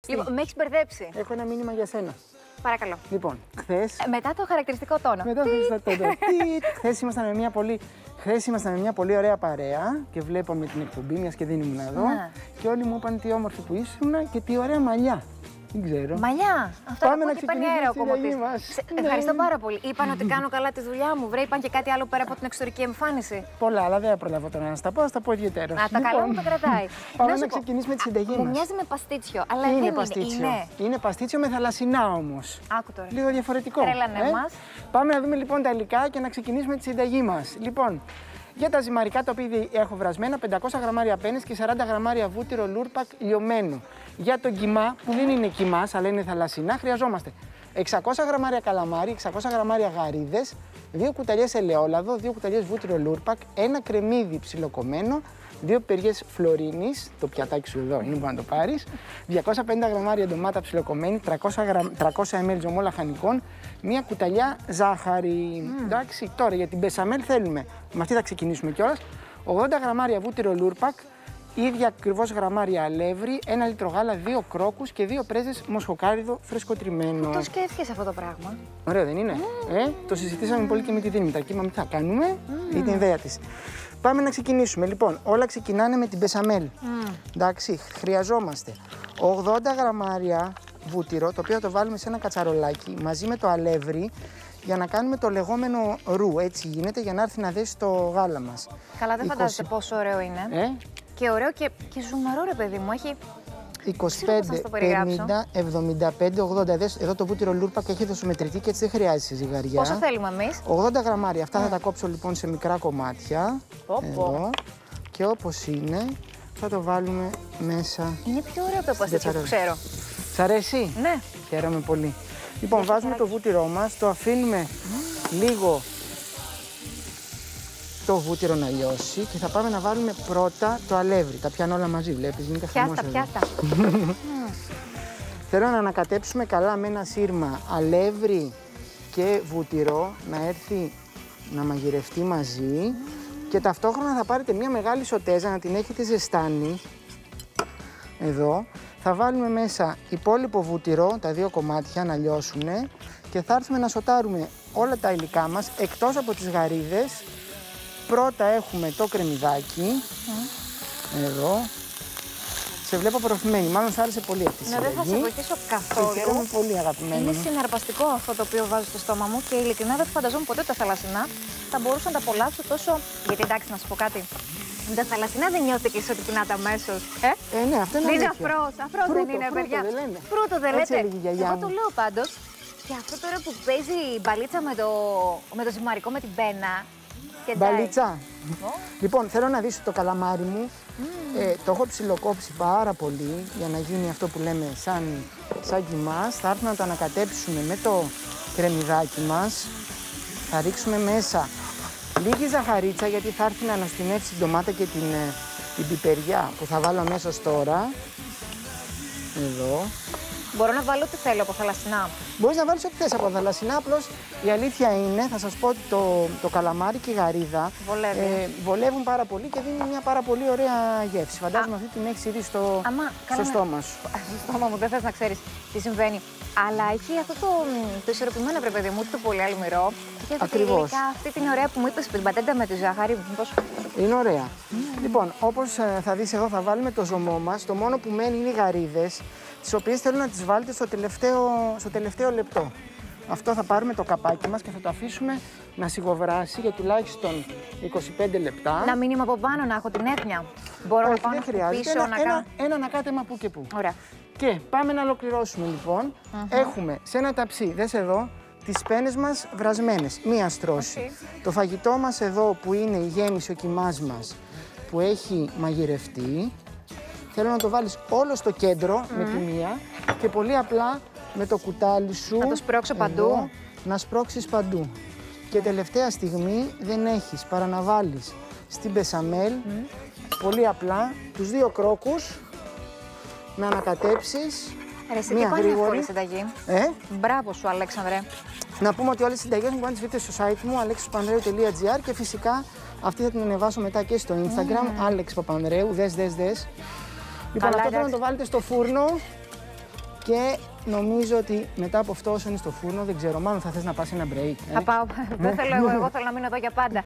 Λοιπόν, με έχεις μπερδέψει. Έχω ένα μήνυμα για σένα. Παρακαλώ. Λοιπόν, χθες. Μετά το χαρακτηριστικό τόνο. Μετά το χαρακτηριστικό τόνο. Χθες ήμασταν με μια πολύ ωραία παρέα και βλέπαμε την εκπομπή, μιας και δεν ήμουν εδώ. Και όλοι μου είπαν τι όμορφη που ήσουν και τι ωραία μαλλιά. Δεν ξέρω. Μαλλιά! Αυτό Πάμε είναι να που παίρνει αέρα ο κομμωτής. Ευχαριστώ πάρα πολύ. Είπαν ότι κάνω καλά τη δουλειά μου. Βρε, είπαν και κάτι άλλο πέρα από την εξωτερική εμφάνιση. Πολλά, αλλά δεν προλαβώ τώρα να στα πω, θα τα πω ιδιαίτερα. Τα καλά μου το κρατάει. Πάμε να ξεκινήσουμε τη συνταγή μας. Μου μοιάζει με παστίτσιο, αλλά δεν είναι. Είναι παστίτσιο με θαλασσινά όμως. Άκου τώρα. Λίγο διαφορετικό. Τρέλανε μας. Πάμε να δούμε λοιπόν τα υλικά και να ξεκινήσουμε τη συνταγή μας. Λοιπόν, για τα ζυμαρικά τα οποία έχω βρασμένα, 500 γραμμάρια πένες και 40 γραμμάρια βούτυρο λούρπακ λιωμένο. Για τον κιμά, που δεν είναι κιμάς, αλλά είναι θαλασσινά, χρειαζόμαστε 600 γραμμάρια καλαμάρι, 600 γραμμάρια γαρίδες, 2 κουταλιές ελαιόλαδο, 2 κουταλιές βούτυρο λούρπακ, ένα κρεμμύδι ψιλοκομμένο, 2 πιπεριές φλωρίνης, το πιατάκι σου εδώ είναι που να το πάρεις, 250 γραμμάρια ντομάτα ψιλοκομμένη, 300 ml ζωμό λαχανικών, 1 κουταλιά ζάχαρη. Εντάξει, τώρα για την μπεσαμέλ θέλουμε, με αυτή θα ξεκινήσουμε κιόλας, 80 γραμμάρια βούτυρο λούρπακ, ίδια ακριβώς γραμμάρια αλεύρι, 1 λίτρο γάλα, 2 κρόκους και 2 πρέζες μοσχοκάριδο φρεσκοτριμμένο. Το σκέφτηκες αυτό το πράγμα. Ωραίο δεν είναι? Το συζητήσαμε πολύ και με τη Δήμητρα και είπαμε τι θα κάνουμε, για την ιδέα της. Πάμε να ξεκινήσουμε. Λοιπόν, όλα ξεκινάνε με την μπεσαμέλ. Εντάξει, χρειαζόμαστε 80 γραμμάρια βούτυρο, το οποίο θα το βάλουμε σε ένα κατσαρολάκι μαζί με το αλεύρι για να κάνουμε το λεγόμενο ρου. Έτσι γίνεται για να έρθει να δέσει το γάλα μας. Καλά, δεν φαντάζεσαι πόσο ωραίο είναι. Και ωραίο και ζουμερό, ρε παιδί μου. Έχει 25, 50, 75, 80. Εδώ το βούτυρο λούρπακ έχει δοσομετρητή και έτσι δεν χρειάζεται ζυγαριά. Πόσο θέλουμε εμείς? 80 γραμμάρια. Αυτά θα τα κόψω λοιπόν σε μικρά κομμάτια. Εδώ. Και όπως είναι, θα το βάλουμε μέσα. Είναι πιο ωραίο το παστίτσιο που ξέρω. Σ' αρέσει? Ναι. Χαίρομαι πολύ. Λοιπόν, βάζουμε το βούτυρό μας, το αφήνουμε λίγο το βούτυρο να λιώσει και θα πάμε να βάλουμε πρώτα το αλεύρι. Τα πιάνω όλα μαζί, βλέπεις, γίνεται χαμός εδώ. Πιάστα. Θέλω να ανακατέψουμε καλά με ένα σύρμα αλεύρι και βούτυρο, να έρθει να μαγειρευτεί μαζί και ταυτόχρονα θα πάρετε μια μεγάλη σοτέζα, να την έχετε ζεστάνει. Εδώ. Θα βάλουμε μέσα υπόλοιπο βούτυρο, τα 2 κομμάτια να λιώσουνε και θα έρθουμε να σοτάρουμε όλα τα υλικά μας, εκτός από τις γαρίδες. Πρώτα έχουμε το κρεμμυδάκι, εδώ. Σε βλέπω προωθημένη, μάλλον σ' άρεσε πολύ αυτή η συνταγή. Ναι, δεν θα σε βοηθήσω καθόλου. Χαίρομαι πολύ, αγαπημένη. Είναι συναρπαστικό αυτό το οποίο βάζω στο στόμα μου και ειλικρινά δεν φανταζόμουν ποτέ τα θαλασσινά θα μπορούσα να τα απολαύσω τόσο. Γιατί εντάξει, να σου πω κάτι. Με τα θαλασσινά δεν νιώθετε ότι πεινάτε αμέσως. Ναι, αυτό είναι αλήθεια. Αφρός δεν είναι, παιδιά. Φρούτο δεν λέτε. Εγώ το λέω πάντως. Και αυτό τώρα που παίζει η μπαλίτσα με το ζυμαρικό, με την πένα. Μπαλίτσα. Λοιπόν, θέλω να δεις το καλαμάρι μου. Το έχω ψιλοκόψει πάρα πολύ για να γίνει αυτό που λέμε σαν κιμάς. Θα έρθουμε να το ανακατέψουμε με το κρεμμυδάκι μας. Θα ρίξουμε μέσα λίγη ζαχαρίτσα γιατί θα έρθει να αναστηνεύσει την ντομάτα και την πιπεριά που θα βάλω αμέσως τώρα. Εδώ. Μπορώ να βάλω ό,τι θέλω από θαλασσινά. Μπορείς να βάλεις ό,τι θες από θαλασσινά, απλώς η αλήθεια είναι, θα σας πω ότι το καλαμάρι και η γαρίδα βολεύουν πάρα πολύ και δίνουν μια πάρα πολύ ωραία γεύση. Φαντάζομαι αυτή την έχεις ήδη στο στόμα σου. Στο στόμα μου δεν θες να ξέρεις τι συμβαίνει. Αλλά έχει αυτό το ισορροπημένο, βρε παιδί μου, το πολύ αλμυρό. Ακριβώς. Και αυτή την ωραία που μου είπες, την πατέντα με τη ζάχαρη. Είναι ωραία. Λοιπόν, όπως θα δεις εδώ θα βάλουμε το ζωμό μας. Το μόνο που μένει είναι οι γαρίδες, τις οποίες θέλω να τις βάλετε στο τελευταίο λεπτό. Αυτό θα πάρουμε το καπάκι μας και θα το αφήσουμε να σιγοβράσει για τουλάχιστον 25 λεπτά. Να μείνει από πάνω, να έχω την έφνοια. Μπορώ να πάω να χτυπήσω, ένα ανακάτεμα που και που. Ωραία. Και πάμε να ολοκληρώσουμε λοιπόν. Έχουμε σε ένα ταψί, δες εδώ, τις πένες μας βρασμένες, μία στρώση. Το φαγητό μας εδώ που είναι η γέμιση, ο κιμάς μας, που έχει μαγειρευτεί. Θέλω να το βάλεις όλο στο κέντρο με τη μία και πολύ απλά με το κουτάλι σου. Να το σπρώξω παντού. Να σπρώξεις παντού. Και τελευταία στιγμή δεν έχεις παρά να βάλεις στην μπεσαμέλ πολύ απλά τους 2 κρόκους, να ανακατέψεις. Εσύ τι πάνε εύκολη συνταγή. Μπράβο σου, Αλέξανδρε. Να πούμε ότι όλες τις συνταγές μου μπορείτε να τις βρείτε στο site μου alexpapandreou.gr και φυσικά αυτή θα την ανεβάσω μετά και στο Instagram, Alex Papandreou, δες. Λοιπόν, αυτό θέλω να το βάλετε στο φούρνο Και νομίζω ότι μετά από αυτό, όσο είναι στο φούρνο, δεν ξέρω, μάλλον θα θες να πας ένα break. Θα πάω. Δεν θέλω εγώ θέλω να μείνω εδώ για πάντα.